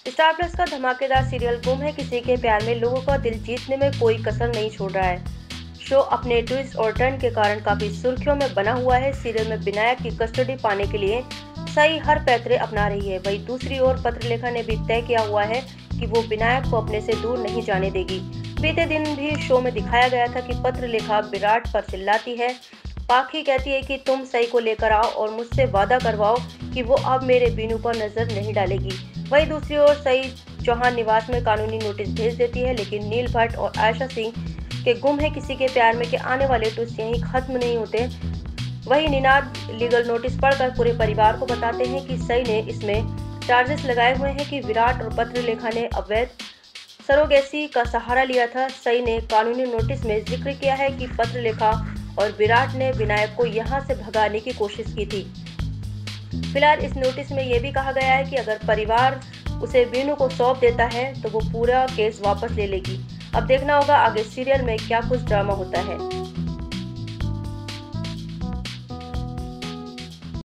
Star plus का धमाकेदार serial गुम है किसी के प्यार में लोगों का दिल जीतने में कोई कसर नहीं छोड़ रहा है। शो अपने ट्विस्ट और टर्न के कारण काफी सुर्खियों में बना हुआ है। सीरियल में विनायक की कस्टडी पाने के लिए सई हर पैतरे अपना रही है। वहीं दूसरी ओर पत्रलेखा ने भी तय किया हुआ है कि वो विनायक को अपने से दूर नहीं जाने देगी। बीते दिन भी शो में दिखाया गया था कि पत्रलेखा विराट पर चिल्लाती है। पाखी कहती है कि तुम सई को लेकर आओ और मुझसे वादा करवाओ कि वो अब मेरे बीनू पर नजर नहीं डालेगी। वहीं दूसरी ओर सई चौहान निवास में कानूनी नोटिस भेज देती है, लेकिन नील भट्ट और आयशा सिंह के गुम है किसी के प्यार में के आने वाले ट्विस्ट यहीं खत्म नहीं होते। वहीं निनाद लीगल नोटिस पढ़कर पूरे परिवार को बताते हैं कि सई ने इसमें चार्जेस लगाए हुए हैं कि विराट और पत्रलेखा ने अवैध सरोगेसी का सहारा लिया था। सई ने कानूनी नोटिस में जिक्र किया है कि पत्रलेखा और विराट ने विनायक को यहां से भगाने की कोशिश की थी। फिलहाल इस नोटिस में यह भी कहा गया है कि अगर परिवार उसे बीनू को सौंप देता है तो वो पूरा केस वापस ले लेगी। अब देखना होगा आगे सीरियल में क्या कुछ ड्रामा होता है।